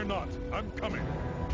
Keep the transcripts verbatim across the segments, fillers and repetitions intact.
Fear not, I'm coming.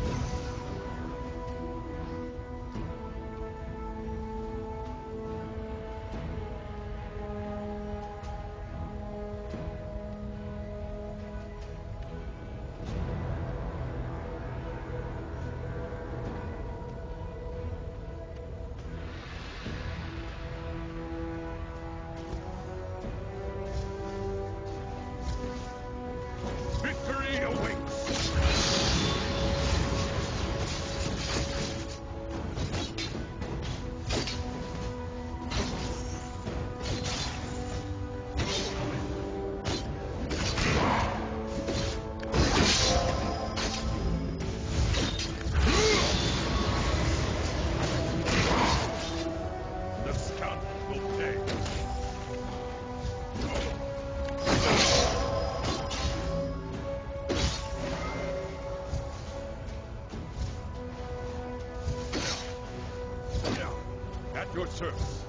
Your service.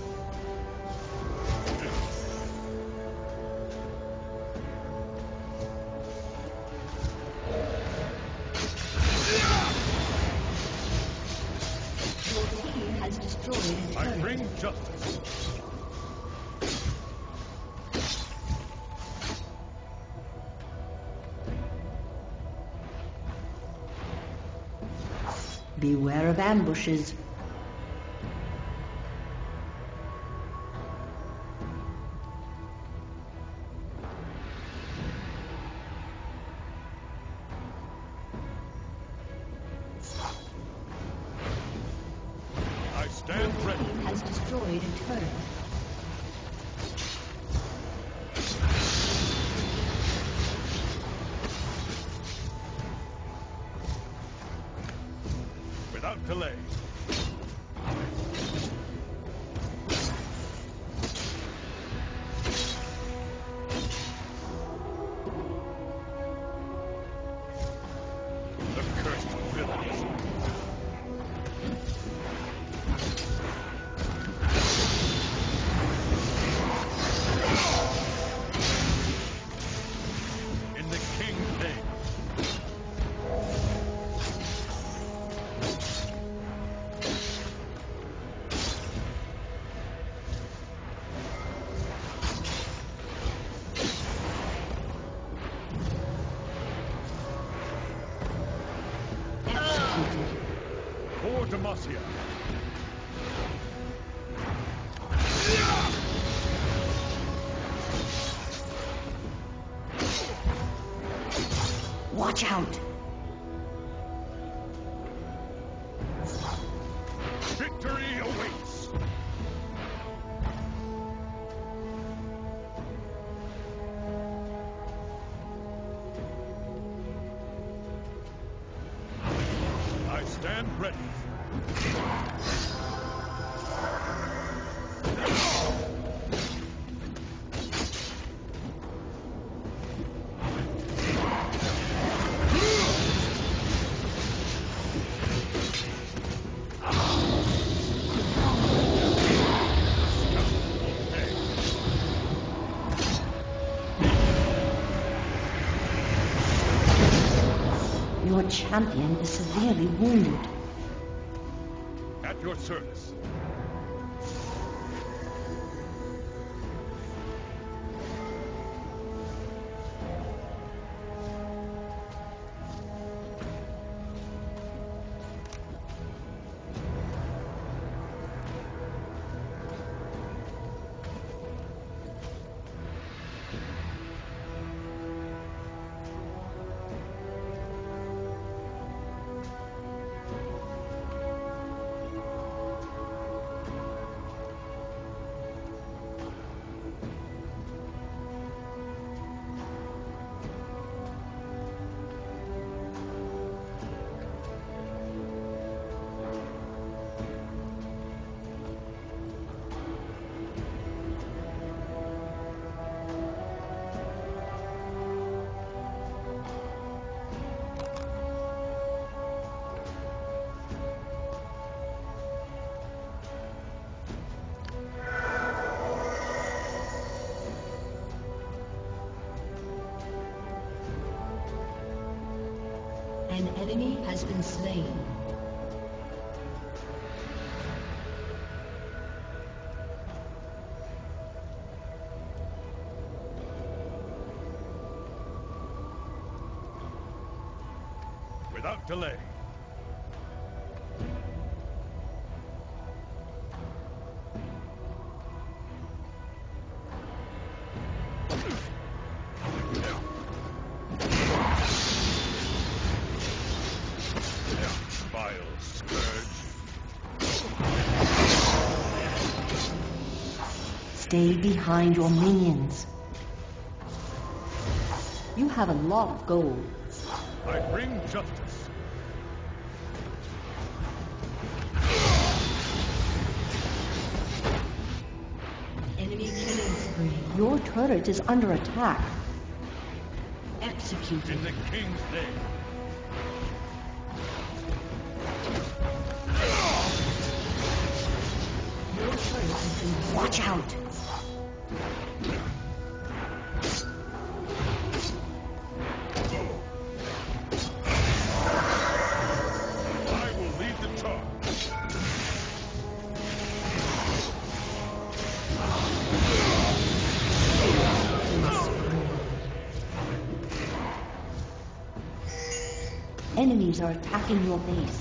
Your team has destroyed a turret. I bring justice. Beware of ambushes. Stand ready. Your team has destroyed a turret. Without delay. The cursed villains. For Demacia. Watch out! Victory awaits! I stand ready. Your champion is severely wounded. At your service. enemy has been slain. Without delay. Vile scourge. Stay behind your minions. You have a lot of gold. I bring justice. Enemy killing spree. Your turret is under attack. Executed. In the king's name. Your turret has been... Watch out! I will lead the charge. Enemies are attacking your base.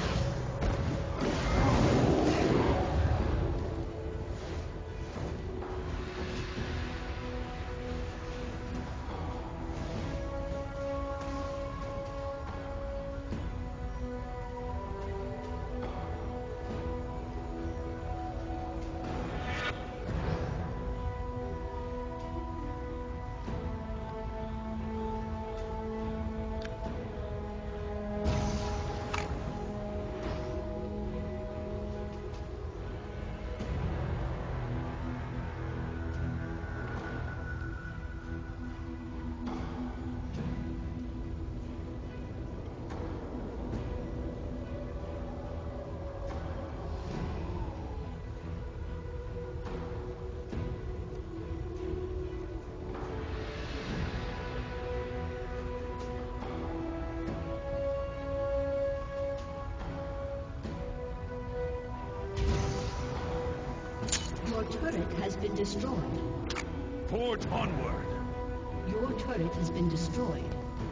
Your turret has been destroyed. Forge onward. Your turret has been destroyed.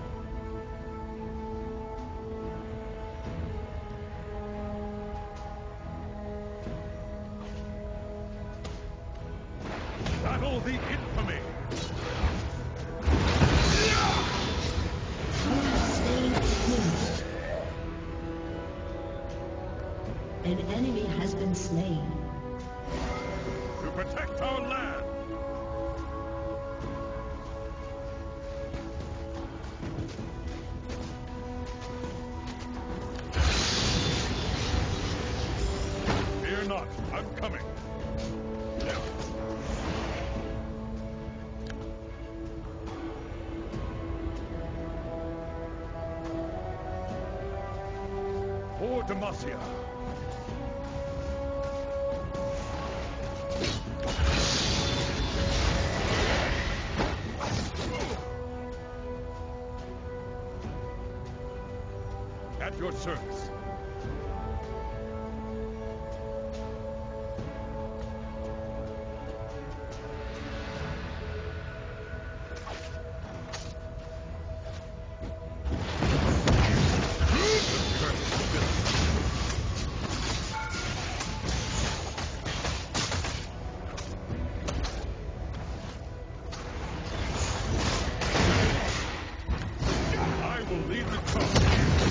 Battle the infamy. An enemy has been slain. To protect our land. Fear not, I'm coming. For Demacia. At your service. I will lead the charge.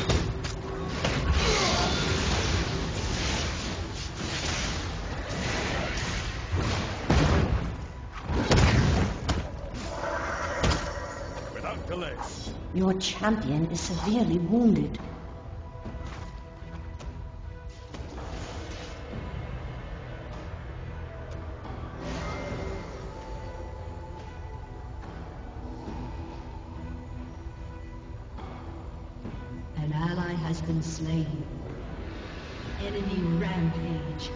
Without delay. Your champion is severely wounded. An ally has been slain. Enemy rampage.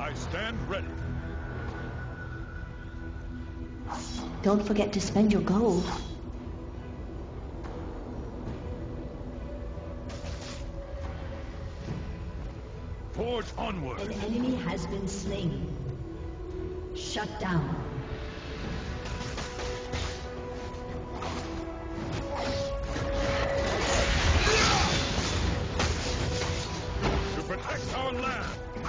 I stand ready. Don't forget to spend your gold. Forge onward. An enemy has been slain. Shut down. To protect our land.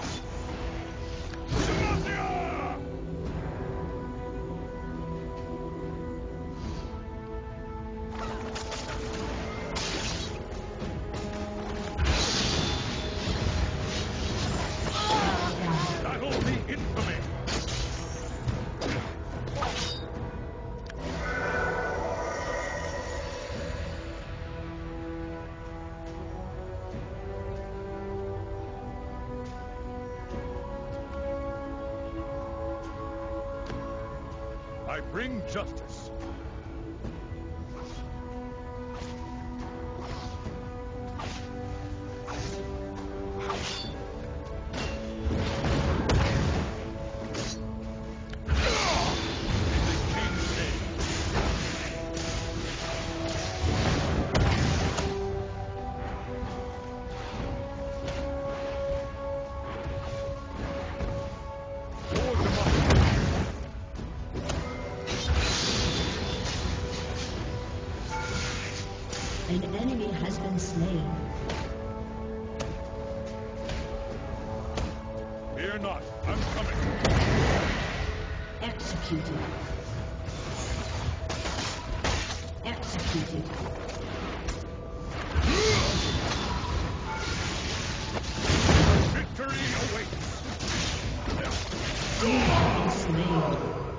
I bring justice. An enemy has been slain. Fear not, I'm coming. Executed. Executed. Victory awaits. Slain.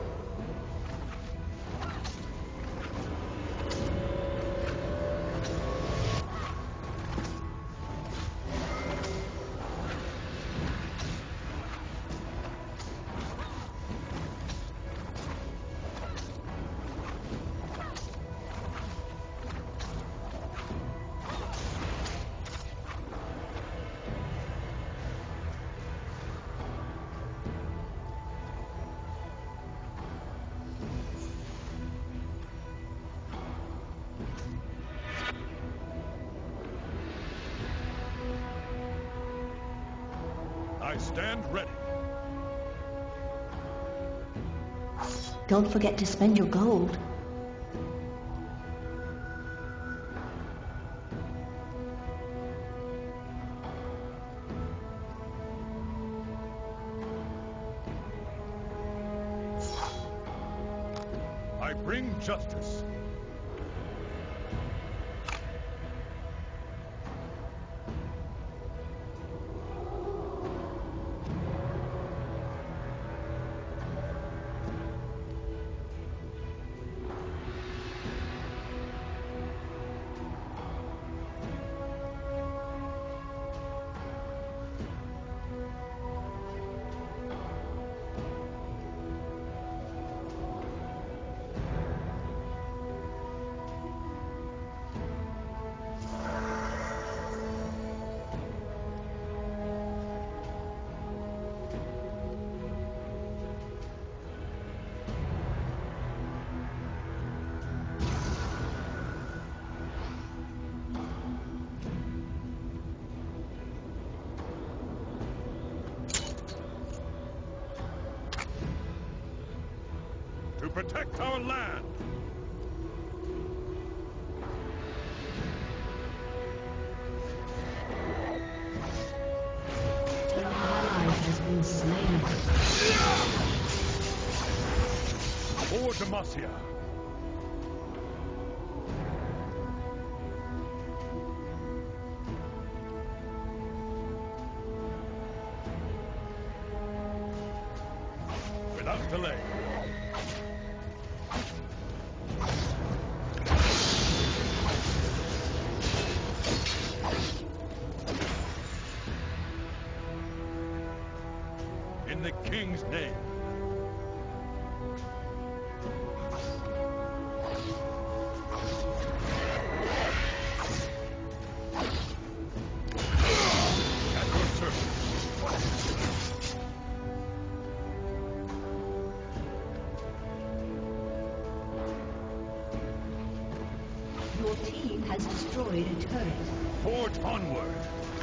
I stand ready. Don't forget to spend your gold. I bring justice. To protect our land. An ally has been slain. For Demacia. Without delay. In the King's name. At your service. Your team has destroyed a turret. Forge onward.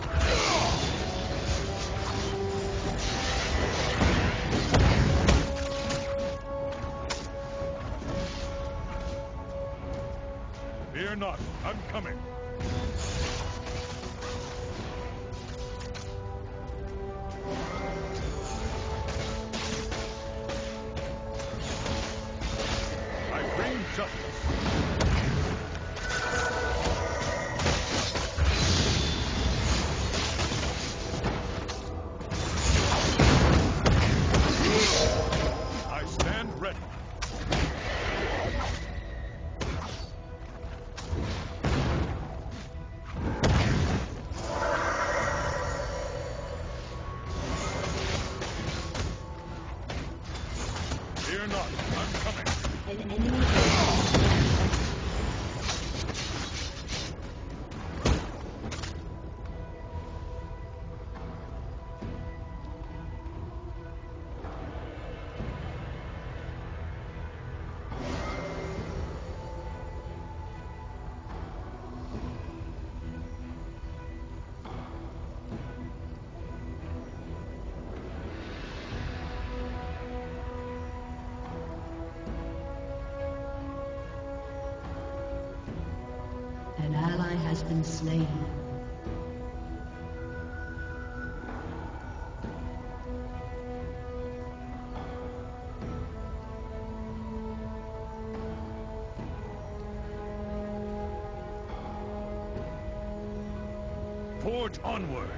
Fear not, I'm coming. I bring justice. I stand ready. Fear not, I'm coming. An enemy has An ally has been slain. Forge onward.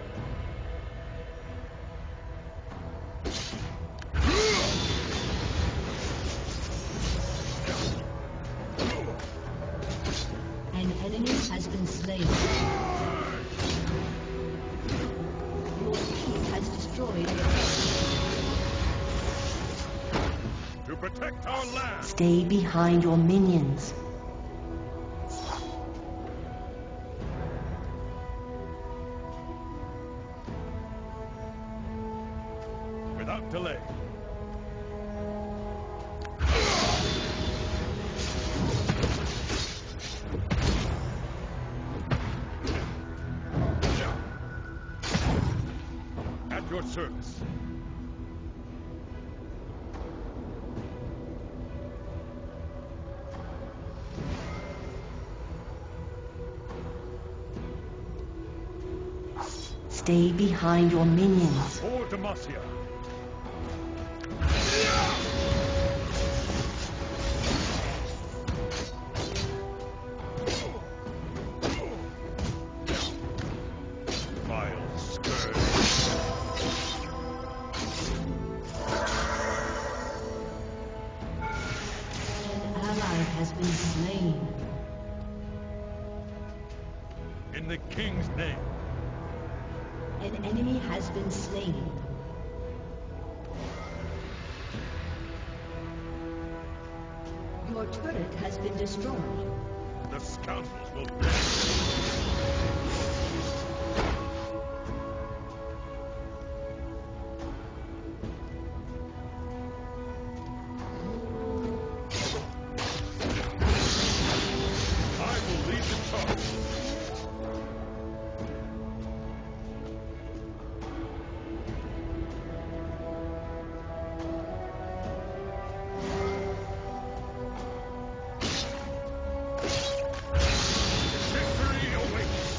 An enemy has been slain. Your team has destroyed a turret. To protect our land. Stay behind your minions. Without delay. At your service. Stay behind your minions. For Demacia. Vile scourge. An ally has been slain. In the king's name. An enemy has been slain. Your turret has been destroyed. The scoundrels will pay. I will lead the charge. Victory awaits.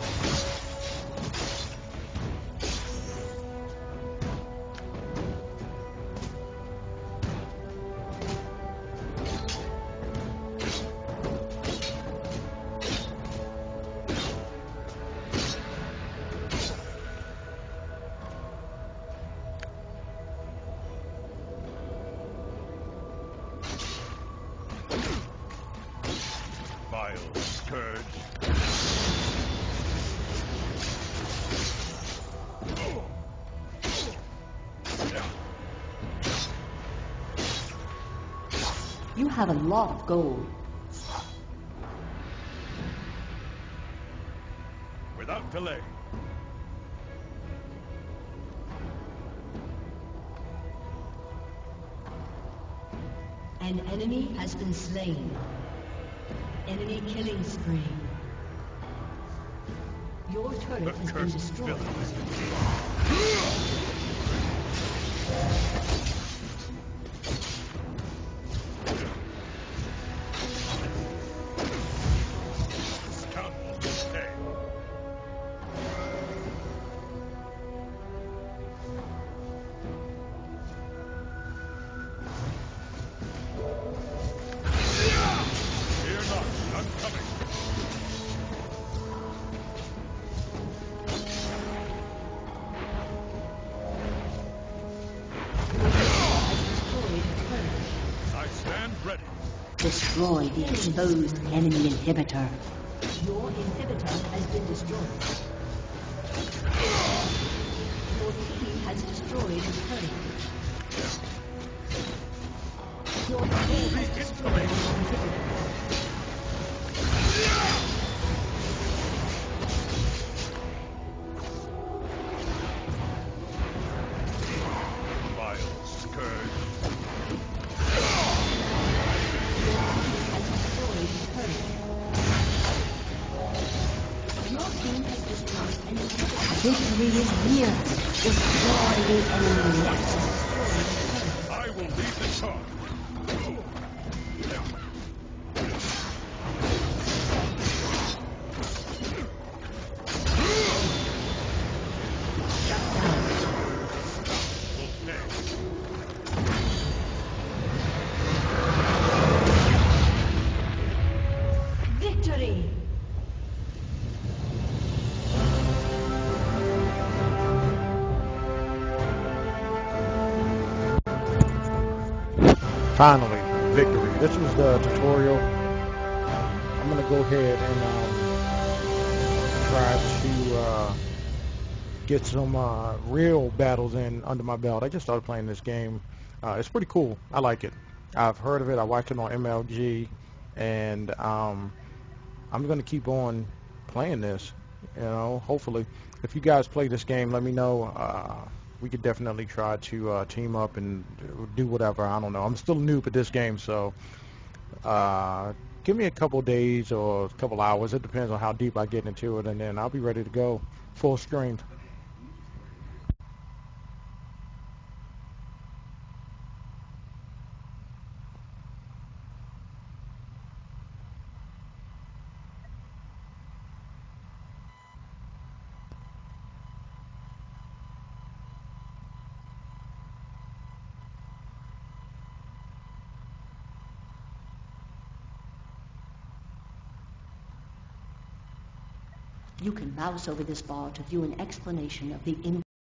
Vile scourge. You have a lot of gold. Without delay. An enemy has been slain. Enemy killing spree. Your turret has been destroyed. Destroy the exposed enemy inhibitor. Your inhibitor has been destroyed. Your team has destroyed a turret. Your team has destroyed an inhibitor. Victory is near. Destroy the enemy nexus. I will lead the charge. Victory! Finally, victory. This was the tutorial. I'm going to go ahead and um, try to uh, get some uh, real battles in under my belt. I just started playing this game. Uh, it's pretty cool. I like it. I've heard of it. I watched it on M L G, and um, I'm going to keep on playing this. You know, hopefully, if you guys play this game, let me know. Uh, we could definitely try to uh, team up and do whatever. I don't know. I'm still new at this game, so uh, give me a couple days or a couple hours. It depends on how deep I get into it, and then I'll be ready to go full strength. You can mouse over this bar to view an explanation of the